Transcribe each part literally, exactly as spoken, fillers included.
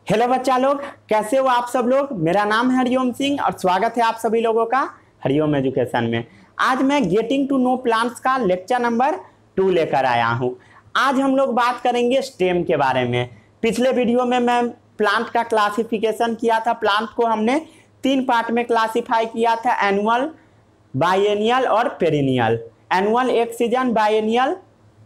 Hello बच्चा लोग, कैसे हो आप सब लोग। मेरा नाम है हरिओम सिंह और स्वागत है आप सभी लोगों का हरिओम एजुकेशन में। आज मैं गेटिंग टू नो प्लांट्स का लेक्चर नंबर टू लेकर आया हूं। आज हम लोग बात करेंगे स्टेम के बारे में। पिछले वीडियो में मैं प्लांट का क्लासिफिकेशन किया था। प्लांट को हमने तीन पार्ट में क्लासीफाई किया था, एनुअल, बाइएनियल और पेरिनियल। एनुअल एक सीजन, बाइएनियल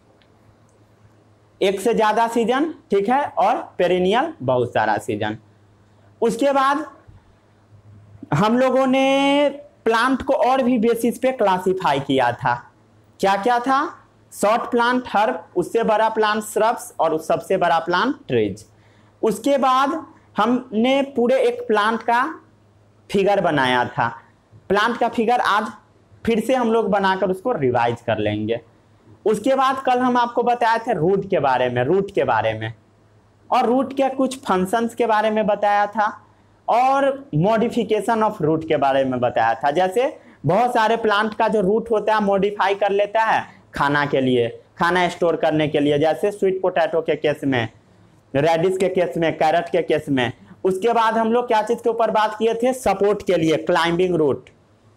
एक से ज्यादा सीजन, ठीक है, और पेरिनियल बहुत सारा सीजन। उसके बाद हम लोगों ने प्लांट को और भी बेसिस पे क्लासिफाई किया था। क्या क्या था? शॉर्ट प्लांट हर्ब, उससे बड़ा प्लांट श्रब्स और उस सबसे बड़ा प्लांट ट्रीज। उसके बाद हमने पूरे एक प्लांट का फिगर बनाया था। प्लांट का फिगर आज फिर से हम लोग बनाकर उसको रिवाइज कर लेंगे। उसके बाद कल हम आपको बताए थे रूट के बारे में, रूट के बारे में और रूट के कुछ फंक्शंस के बारे में बताया था और मॉडिफिकेशन ऑफ रूट के बारे में बताया था। जैसे बहुत सारे प्लांट का जो रूट होता है मॉडिफाई कर लेता है खाना के लिए, खाना स्टोर करने के लिए, जैसे स्वीट पोटैटो के केस में, रेडिश के केस में, कैरेट के केस में। उसके बाद हम लोग क्या चीज के ऊपर बात किए थे? सपोर्ट के लिए, क्लाइंबिंग रूट।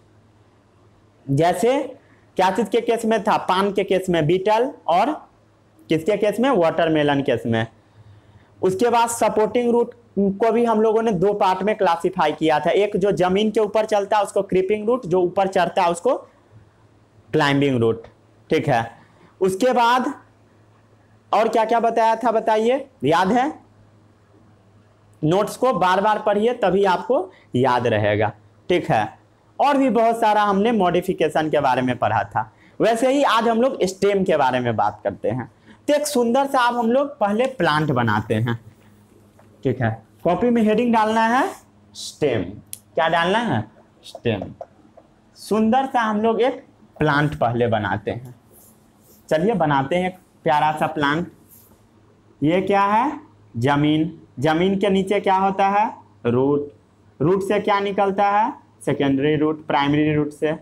जैसे क्या चीज के केस में था? पान के केस में बीटल और किसके केस में? वाटरमेलन केस में। उसके बाद सपोर्टिंग रूट को भी हम लोगों ने दो पार्ट में क्लासिफाई किया था। एक जो जमीन के ऊपर चलता है उसको क्रीपिंग रूट, जो ऊपर चढ़ता है उसको क्लाइंबिंग रूट, ठीक है। उसके बाद और क्या क्या बताया था बताइए, याद है? नोट्स को बार बार पढ़िए तभी आपको याद रहेगा, ठीक है। और भी बहुत सारा हमने मॉडिफिकेशन के बारे में पढ़ा था। वैसे ही आज हम लोग स्टेम के बारे में बात करते हैं। तो एक सुंदर सा आप हम लोग पहले प्लांट बनाते हैं, ठीक है। कॉपी में हेडिंग डालना है स्टेम। क्या डालना है? स्टेम। सुंदर सा हम लोग एक प्लांट पहले बनाते हैं। चलिए बनाते हैं एक प्यारा सा प्लांट। ये क्या है? जमीन। जमीन के नीचे क्या होता है? रूट। रूट से क्या निकलता है? Secondary root. प्राइमरी रूट से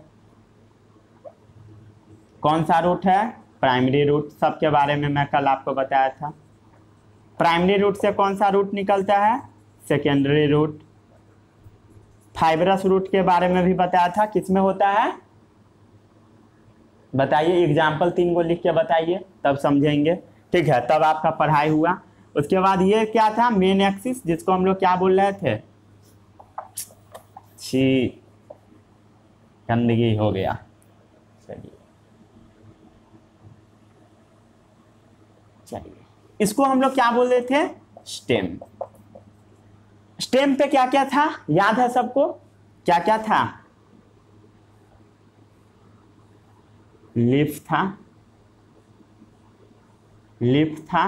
कौन सा रूट है? Primary root. सबके बारे में मैं कल आपको बताया था। प्राइमरी रूट से कौन सा रूट निकलता है? Secondary root. फाइब्रस रूट के बारे में भी बताया था, किसमें होता है? बताइए, एग्जाम्पल तीन को लिख के बताइए तब समझेंगे, ठीक है, तब आपका पढ़ाई हुआ। उसके बाद ये क्या था? मेन एक्सिस, जिसको हम लोग क्या बोल रहे थे? छी, गंदगी हो गया। चलिए चलिए इसको हम लोग क्या बोल रहे थे? स्टेम। स्टेम पे क्या क्या था याद है सबको? क्या क्या था? लीफ था, लीफ था।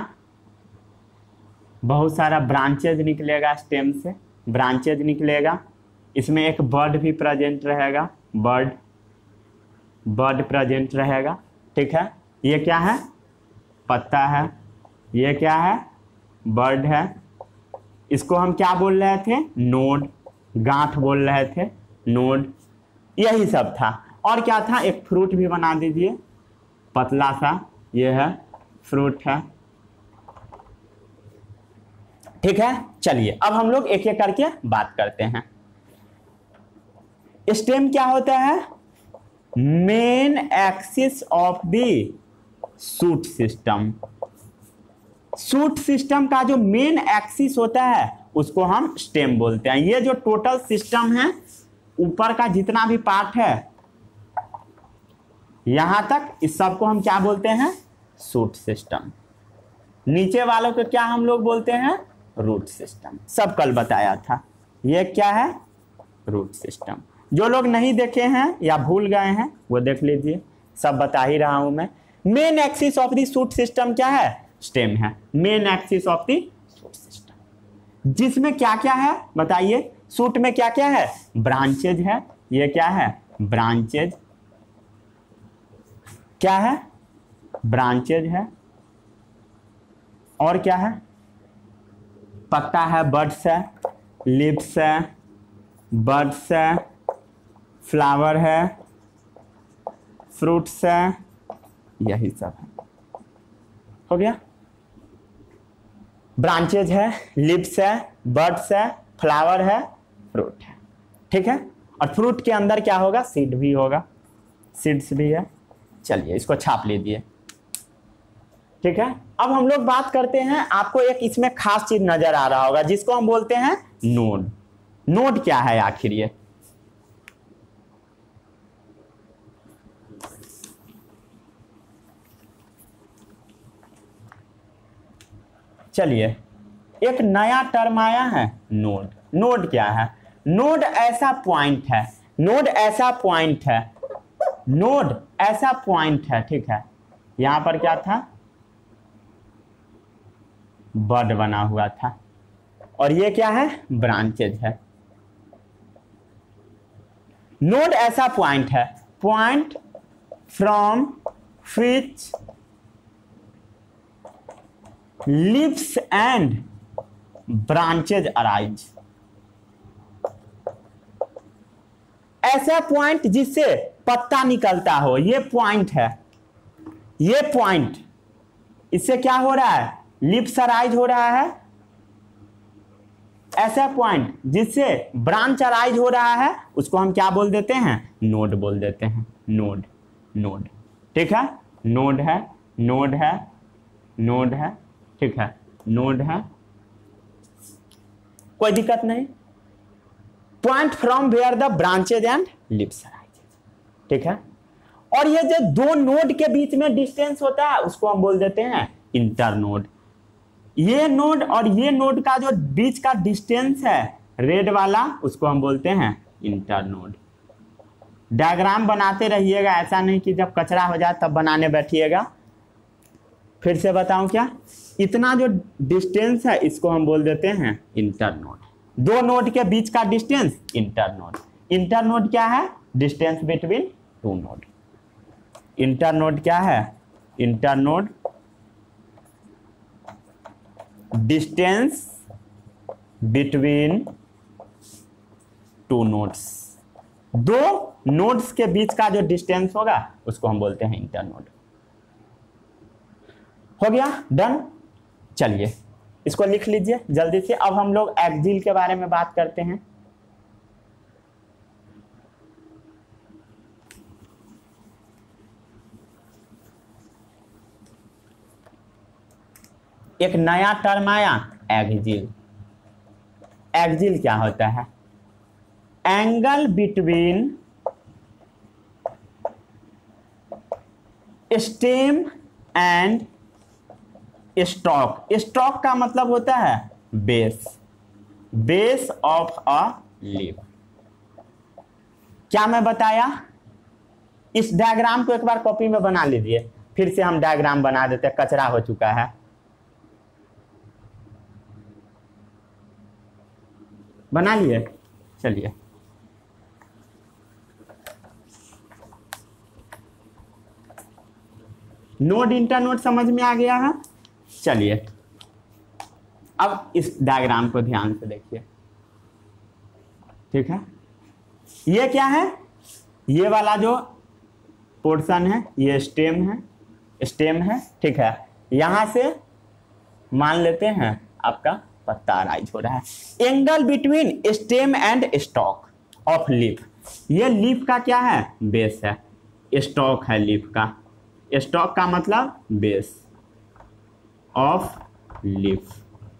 बहुत सारा ब्रांचेज निकलेगा स्टेम से, ब्रांचेज निकलेगा। इसमें एक बर्ड भी प्रेजेंट रहेगा, बर्ड, बर्ड प्रेजेंट रहेगा, ठीक है। ये क्या है? पत्ता है। ये क्या है? बर्ड है। इसको हम क्या बोल रहे थे? नोड, गांठ बोल रहे थे, नोड। यही सब था। और क्या था? एक फ्रूट भी बना दीजिए, पतला सा। ये है फ्रूट है, ठीक है। चलिए अब हम लोग एक एक करके बात करते हैं। स्टेम क्या होता है? Main axis of the shoot system. Shoot system का जो मेन एक्सिस होता है उसको हम स्टेम बोलते हैं। ये जो टोटल सिस्टम है, ऊपर का जितना भी पार्ट है यहां तक, इस सबको हम क्या बोलते हैं? Shoot system. नीचे वालों को क्या हम लोग बोलते हैं? Root system. सब कल बताया था। ये क्या है? Root system. जो लोग नहीं देखे हैं या भूल गए हैं वो देख लीजिए, सब बता ही रहा हूं मैं। Main axis of the shoot system क्या है? स्टेम है। Main axis of the shoot system, जिसमें क्या क्या है बताइए? शूट में क्या क्या है? ब्रांचेज है। ये क्या है? ब्रांचेज। क्या है? ब्रांचेज है। और क्या है? पत्ता है, बड्स है, लिप्स है, बड्स है, फ्लावर है, फ्रूट्स है, यही सब है। हो गया। ब्रांचेज है, लिप्स है, बड्स है, फ्लावर है, फ्रूट है। ठीक है, और फ्रूट के अंदर क्या होगा, सीड भी होगा, सीड्स भी है। चलिए इसको छाप लीजिए। ठीक है, अब हम लोग बात करते हैं, आपको एक इसमें खास चीज नजर आ रहा होगा जिसको हम बोलते हैं नोड। नोड क्या है आखिर ये? चलिए एक नया टर्म आया है, नोड। नोड क्या है? नोड ऐसा पॉइंट है, नोड ऐसा पॉइंट है, नोड ऐसा पॉइंट है। ठीक है, यहां पर क्या था, बड बना हुआ था, और ये क्या है, ब्रांचेज है। नोड ऐसा पॉइंट है, point from which leaves and branches arise. ऐसा पॉइंट जिससे पत्ता निकलता हो, ये पॉइंट है, ये पॉइंट, इससे क्या हो रहा है, लिप्स अराइज हो रहा है। ऐसा पॉइंट जिससे ब्रांच अराइज हो रहा है, उसको हम क्या बोल देते हैं, नोड बोल देते हैं। Node, node. ठीक है, नोड है, नोड है, नोड है। ठीक है, नोड है, कोई दिक्कत नहीं। Point from where the branches and leaves arises. ठीक है, और ये जो दो नोड के बीच में डिस्टेंस होता है उसको हम बोल देते हैं इंटरनोड। ये नोड और ये नोड का जो बीच का डिस्टेंस है, रेड वाला, उसको हम बोलते हैं इंटरनोड। डायग्राम बनाते रहिएगा, ऐसा नहीं कि जब कचरा हो जाए तब बनाने बैठिएगा। फिर से बताऊं क्या, इतना जो डिस्टेंस है इसको हम बोल देते हैं इंटरनोड। दो नोड के बीच का डिस्टेंस इंटरनोड। इंटरनोड क्या है, distance between two node. Internode क्या है, internode distance between two nodes. दो नोड्स के बीच का जो डिस्टेंस होगा उसको हम बोलते हैं इंटरनोड। हो गया, डन। चलिए इसको लिख लीजिए जल्दी से। अब हम लोग एक्सिल के बारे में बात करते हैं। एक नया टर्म आया, एक्सिल। एक्सिल क्या होता है, angle between stem and stalk. Stalk का मतलब होता है base, base of a leaf. क्या मैं बताया, इस डायग्राम को एक बार कॉपी में बना लीजिए, फिर से हम डायग्राम बना देते हैं, कचरा हो चुका है। बना लिए, चलिए। नोड इंटरनोड समझ में आ गया है। चलिए अब इस डायग्राम को ध्यान से देखिए। ठीक है, ये क्या है, ये वाला जो पोर्शन है ये स्टेम है, स्टेम है। ठीक है, यहां से मान लेते हैं आपका पत्ता राइज हो रहा है। Angle between stem and stalk of leaf. ये लीफ का क्या है, बेस है, स्टॉक है लीफ का। स्टॉक का मतलब base of leaf.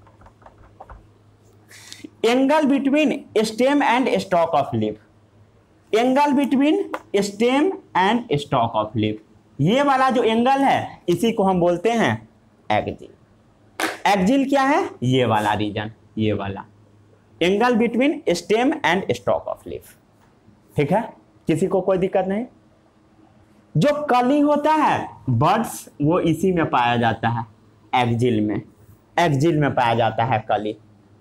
Angle between stem and stalk of leaf. Angle between stem and stalk of leaf, ये वाला जो एंगल है इसी को हम बोलते हैं एक्सिल। एक्सिल क्या है, ये वाला रीजन, ये वाला angle between stem and stalk of leaf. ठीक है, किसी को कोई दिक्कत नहीं। जो कली होता है बड्स, वो इसी में पाया जाता है, एक्सिल में। एक्सिल में पाया जाता है कली।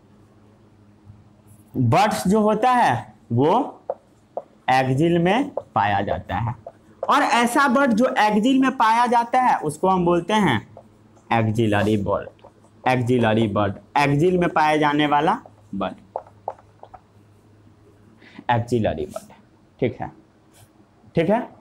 बड्स जो होता है वो एक्सिल में पाया जाता है, और ऐसा बड जो एक्सिल में पाया जाता है उसको हम बोलते हैं axillary bud. Axillary bud, axil में पाए जाने वाला बड, एक्सिलरी बड। ठीक है, ठीक है।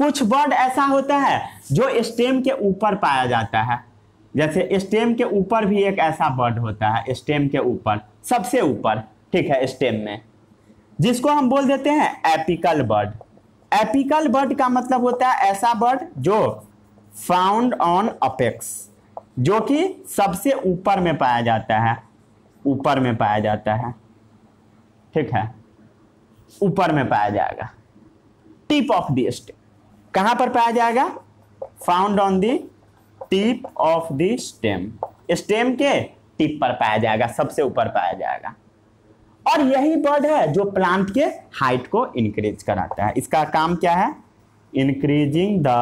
कुछ वर्ड ऐसा होता है जो स्टेम के ऊपर पाया जाता है, जैसे स्टेम के ऊपर भी एक ऐसा वर्ड होता है, स्टेम के ऊपर, सबसे ऊपर, ठीक है, स्टेम में, जिसको हम बोल देते हैं एपिकल वर्ड। एपिकल वर्ड का मतलब होता है ऐसा वर्ड जो फाउंड ऑन अपेक्स, जो कि सबसे ऊपर में पाया जाता है, ऊपर में पाया जाता है, ठीक है, ऊपर में पाया जाएगा, टिप ऑफ द स्टेम। कहां पर पाया जाएगा? Found on the tip of the stem, stem के टिप पर पाया जाएगा, सबसे ऊपर पाया जाएगा। और यही वर्ड है जो प्लांट के हाइट को इंक्रीज कराता है। इसका काम क्या है? Increasing the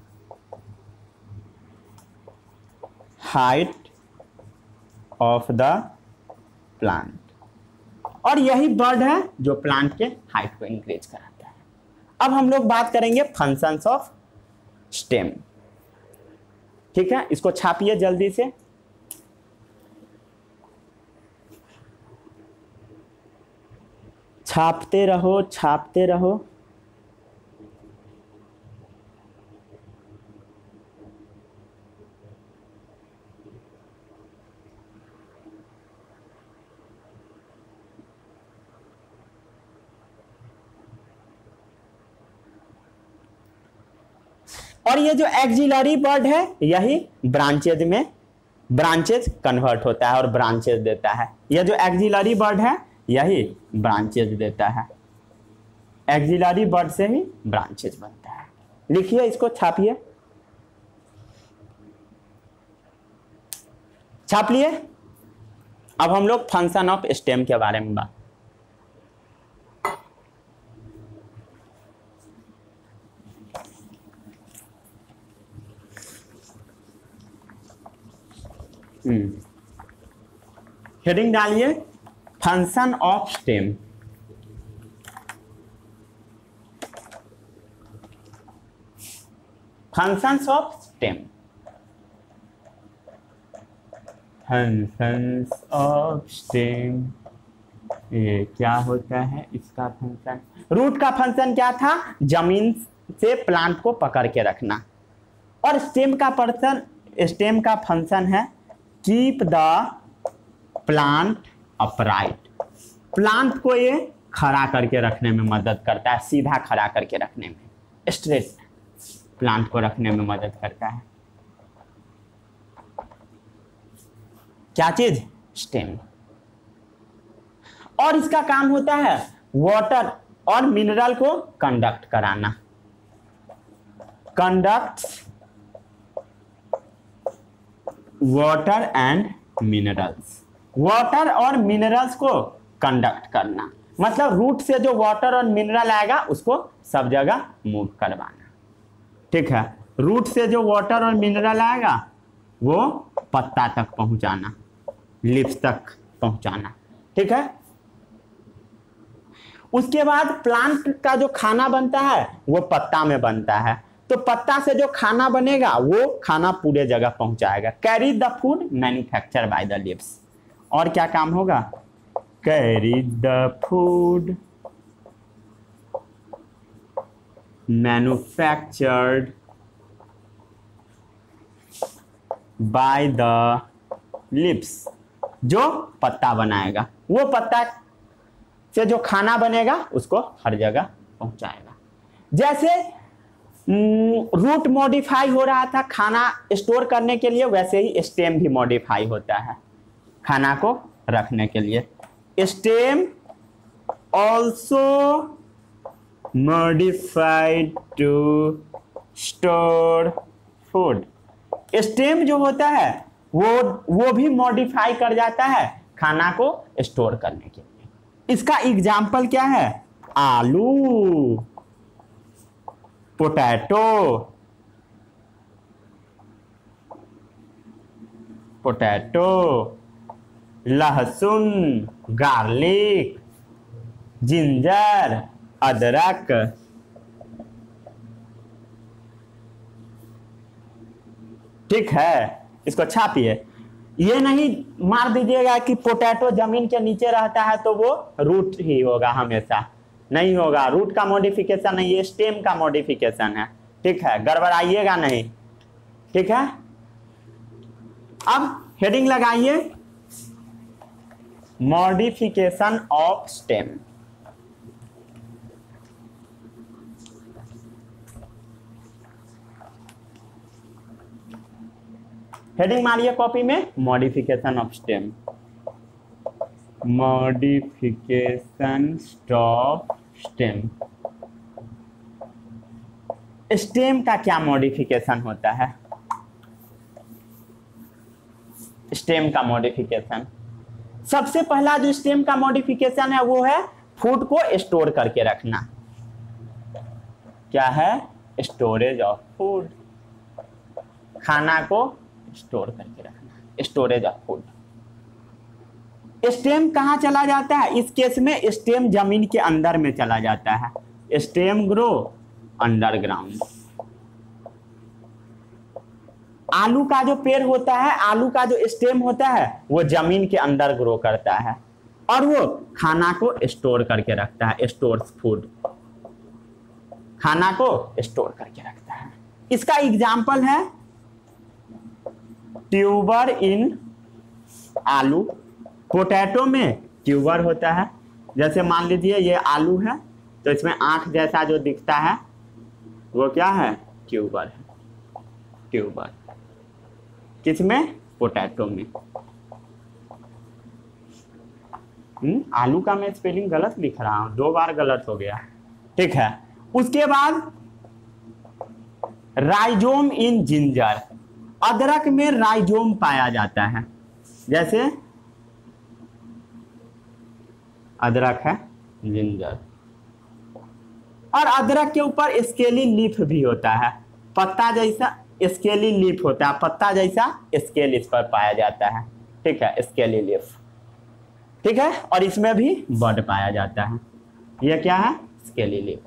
height of the plant. और यही वर्ड है जो प्लांट के हाइट को इंक्रीज कराता है। अब हम लोग बात करेंगे फंक्शंस ऑफ स्टेम, ठीक है, इसको छापिए जल्दी से। छापते रहो, छापते रहो। और ये जो एक्सिलरी वर्ड है यही ब्रांचेज में, ब्रांचेज कन्वर्ट होता है और ब्रांचेज देता है। यह जो एक्सिलरी वर्ड है यही ब्रांचेज देता है, एक्सिलरी वर्ड से ही ब्रांचेज बनता है। लिखिए, इसको छापिए, छाप लिए। अब हम लोग फंक्शन ऑफ स्टेम के बारे में बात, हेडिंग डालिए function of stem. Functions of stem, functions of stem, ये क्या होता है इसका फंक्शन? रूट का फंक्शन क्या था? जमीन से प्लांट को पकड़ के रखना। और स्टेम का पर्सन, स्टेम का फंक्शन है keep the plant upright. Plant को ये खड़ा करके रखने में मदद करता है, सीधा खड़ा करके रखने में, स्ट्रेट प्लांट को रखने में मदद करता है। क्या चीज? स्टेम। और इसका काम होता है वाटर और मिनरल को कंडक्ट कराना, conduct water and minerals, water और मिनरल्स को कंडक्ट करना, मतलब रूट से जो वाटर और मिनरल आएगा उसको सब जगह मूव करवाना, ठीक है। रूट से जो वाटर और मिनरल आएगा वो पत्ता तक पहुंचाना, लिप्स तक पहुंचाना, ठीक है। उसके बाद प्लांट का जो खाना बनता है वो पत्ता में बनता है, तो पत्ता से जो खाना बनेगा वो खाना पूरे जगह पहुंचाएगा। Carry the food manufacture by the leaves. और क्या काम होगा? Carry the food manufactured by the leaves, जो पत्ता बनाएगा वो पत्ता से जो खाना बनेगा उसको हर जगह पहुंचाएगा। जैसे रूट मॉडिफाई हो रहा था खाना स्टोर करने के लिए, वैसे ही स्टेम भी मॉडिफाई होता है खाना को रखने के लिए। Stem also modified to store food. Stem जो होता है वो वो भी मॉडिफाई कर जाता है खाना को स्टोर करने के लिए। इसका एग्जाम्पल क्या है? आलू, पोटैटो, पोटैटो, लहसुन, गार्लिक, जिंजर, अदरक, ठीक है। इसको छापिए। ये नहीं मार दीजिएगा कि पोटैटो जमीन के नीचे रहता है तो वो रूट ही होगा, हमेशा नहीं होगा। रूट का मॉडिफिकेशन है, ये स्टेम का मॉडिफिकेशन है, ठीक है, गड़बड़ाइएगा नहीं, ठीक है। अब हेडिंग लगाइए मॉडिफिकेशन ऑफ स्टेम। हेडिंग मारिए कॉपी में, modification of stem, modification of stem. Stem का क्या मॉडिफिकेशन होता है? स्टेम का मॉडिफिकेशन, सबसे पहला जो स्टेम का मॉडिफिकेशन है वो है फूड को स्टोर करके रखना। क्या है? स्टोरेज ऑफ फूड, खाना को स्टोर करके रखना, स्टोरेज ऑफ फूड। स्टेम कहां चला जाता है? इस केस में स्टेम जमीन के अंदर में चला जाता है, स्टेम ग्रो अंडरग्राउंड। आलू का जो पेड़ होता है, आलू का जो स्टेम होता है वो जमीन के अंदर ग्रो करता है और वो खाना को स्टोर करके रखता है, स्टोर्स फूड, खाना को स्टोर करके रखता है। इसका एग्जाम्पल है ट्यूबर इन आलू। पोटैटो में ट्यूबर होता है, जैसे मान लीजिए ये आलू है तो इसमें आंख जैसा जो दिखता है वो क्या है? ट्यूबर है, ट्यूबर। किसमें? पोटैटो में। हम्म आलू का मैं स्पेलिंग गलत लिख रहा हूं, दो बार गलत हो गया, ठीक है। उसके बाद राइजोम इन जिंजर, अदरक में राइजोम पाया जाता है, जैसे अदरक है, जिंजर। और अदरक के ऊपर स्केली लीफ भी होता है, पत्ता जैसा स्केली लीफ होता है, पत्ता जैसा स्केल इस पर पाया जाता है, ठीक है, स्केली लीफ, ठीक है। और इसमें भी बड पाया जाता है, यह क्या है? Scaly leaf.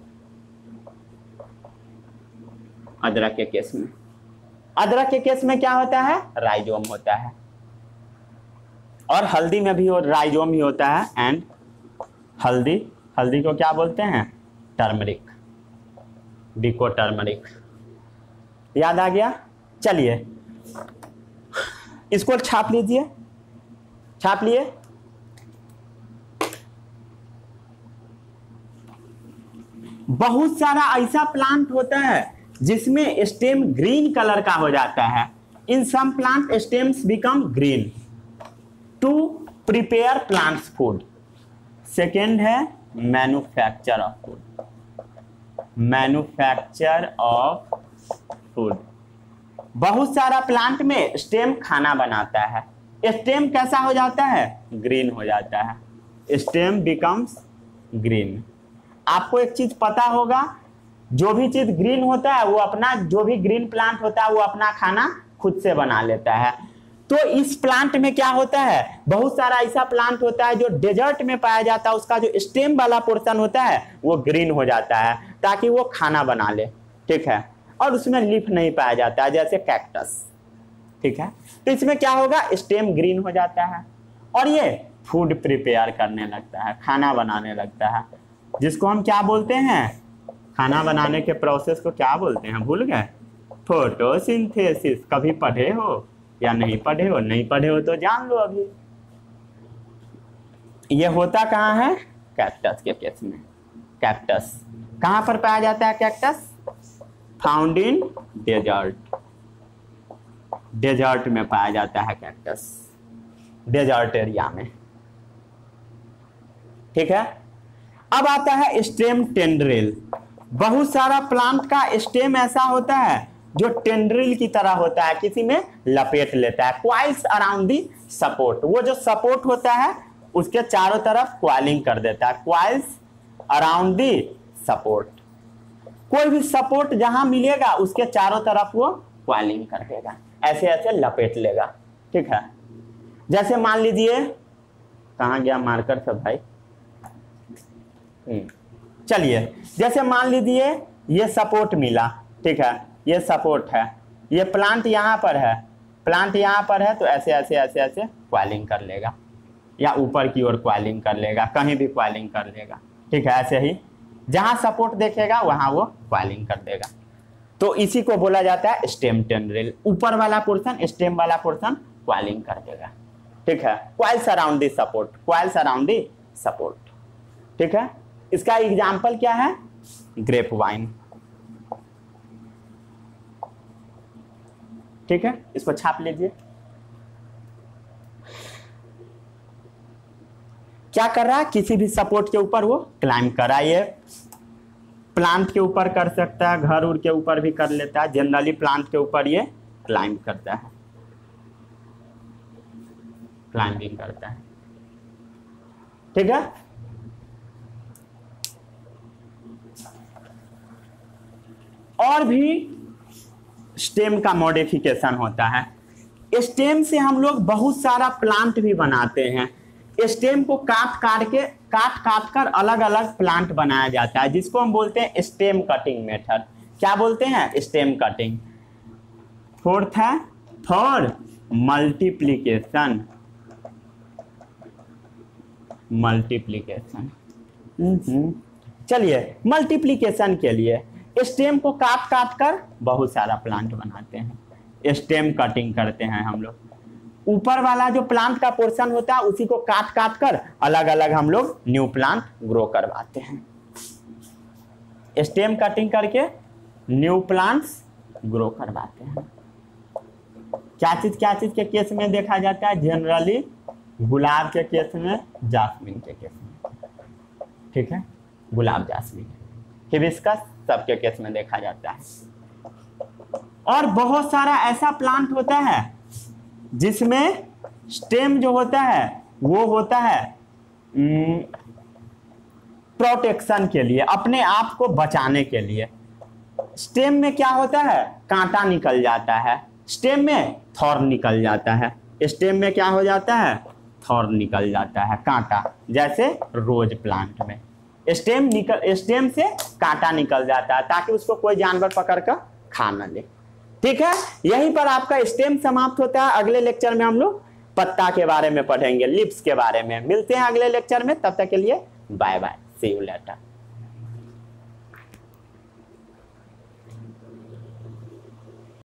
अदरक के केस में, अदरक के केस में क्या होता है? राइजोम होता है। और हल्दी में भी राइजोम ही होता है। एंड हल्दी, हल्दी को क्या बोलते हैं? टर्मरिक, डिको टर्मरिक। याद आ गया? चलिए इसको छाप लीजिए, छाप लिए। बहुत सारा ऐसा प्लांट होता है जिसमें स्टेम ग्रीन कलर का हो जाता है। In some plant stems become green to prepare plants food. Second है manufacture of food, manufacture of food. बहुत सारा प्लांट में स्टेम खाना बनाता है, स्टेम कैसा हो जाता है? ग्रीन हो जाता है, स्टेम बिकम्स ग्रीन। आपको एक चीज पता होगा, जो भी चीज ग्रीन होता है वो अपना, जो भी ग्रीन प्लांट होता है वो अपना खाना खुद से बना लेता है। तो इस प्लांट में क्या होता है? बहुत सारा ऐसा प्लांट होता है जो डेजर्ट में पाया जाता है, उसका जो स्टेम वाला पोर्शन होता है वो ग्रीन हो जाता है ताकि वो खाना बना ले, ठीक है। और उसमें लीफ नहीं पाया जाता है, जैसे कैक्टस, ठीक है। तो इसमें क्या होगा? स्टेम ग्रीन हो जाता है और ये फूड प्रिपेयर करने लगता है, खाना बनाने लगता है, जिसको हम क्या बोलते हैं? खाना बनाने के प्रोसेस को क्या बोलते हैं? भूल गए? फोटोसिंथेसिस। कभी पढ़े हो या नहीं पढ़े हो? नहीं पढ़े हो तो जान लो अभी। ये होता कहाँ है? कैक्टस के केस में। कैक्टस कहाँ पर पाया जाता है? Cactus found in desert, desert में पाया जाता है कैक्टस, डेजर्ट एरिया में, ठीक है। अब आता है स्टेम टेंड्रिल। बहुत सारा प्लांट का स्टेम ऐसा होता है जो टेंड्रिल की तरह होता है, किसी में लपेट लेता है, क्वाइल्स अराउंड दी सपोर्ट। वो जो सपोर्ट होता है उसके चारों तरफ क्वाइलिंग कर देता है, क्वाइल्स अराउंड दी सपोर्ट। कोई भी सपोर्ट जहां मिलेगा उसके चारों तरफ वो क्वाइलिंग कर देगा, ऐसे ऐसे लपेट लेगा, ठीक है। जैसे मान लीजिए, कहां गया मार्कर सब भाई? चलिए, जैसे मान लीजिए ये सपोर्ट मिला, ठीक है, ये सपोर्ट है, ये प्लांट यहाँ पर है, प्लांट यहाँ पर है, तो ऐसे ऐसे ऐसे ऐसे क्वाइलिंग कर लेगा या ऊपर की ओर क्वाइलिंग कर लेगा, कहीं भी क्वाइलिंग कर लेगा, ठीक है। ऐसे ही जहाँ सपोर्ट देखेगा वहाँ वो क्वाइलिंग कर देगा। तो इसी को बोला जाता है स्टेम टेंड्रिल। ऊपर वाला पोर्शन, स्टेम वाला पोर्शन क्वाइलिंग कर देगा, ठीक है। Coils around the support, coils around the support, ठीक है। इसका एग्जाम्पल क्या है? ग्रेप वाइन, ठीक है। इसको छाप लीजिए। क्या कर रहा है? किसी भी सपोर्ट के ऊपर वो क्लाइंब कर रहा है। ये प्लांट के ऊपर कर सकता है, घर उर के ऊपर भी कर लेता है। जनरली प्लांट के ऊपर ये क्लाइंब करता है, क्लाइंबिंग करता है, ठीक है। और भी स्टेम का मॉडिफिकेशन होता है। स्टेम से हम लोग बहुत सारा प्लांट भी बनाते हैं। स्टेम को काट काट के काट काट कर अलग अलग प्लांट बनाया जाता है, जिसको हम बोलते हैं स्टेम कटिंग मेथड। क्या बोलते हैं? Stem cutting. फोर्थ है फॉर मल्टीप्लीकेशन, मल्टीप्लीकेशन। चलिए, मल्टीप्लीकेशन के लिए स्टेम को काट काट कर बहुत सारा प्लांट बनाते हैं, स्टेम कटिंग करते हैं हम लोग। ऊपर वाला जो प्लांट का पोर्शन होता है उसी को काट काट कर अलग अलग हम लोग न्यू प्लांट ग्रो करवाते हैं। स्टेम कटिंग करके न्यू प्लांट्स ग्रो करवाते हैं। क्या चीज क्या चीज के केस में देखा जाता है? जनरली गुलाब के केस में, जास्मिन के केस में, ठीक है। गुलाब, जास्मिन, हिबिस्कस सबके केस में देखा जाता है। और बहुत सारा ऐसा प्लांट होता है जिसमें स्टेम जो होता है वो होता है प्रोटेक्शन के लिए, अपने आप को बचाने के लिए। स्टेम में क्या होता है? कांटा निकल जाता है, स्टेम में थॉर्न निकल जाता है। स्टेम में क्या हो जाता है? थॉर्न निकल जाता है, कांटा, जैसे रोज प्लांट में स्टेम निकल स्टेम से कांटा निकल जाता है ताकि उसको कोई जानवर पकड़ कर खा न ले, ठीक है। यहीं पर आपका स्टेम समाप्त होता है। अगले लेक्चर में हम लोग पत्ता के बारे में पढ़ेंगे, लिप्स के बारे में। मिलते हैं अगले लेक्चर में, तब तक के लिए bye bye, see you letter.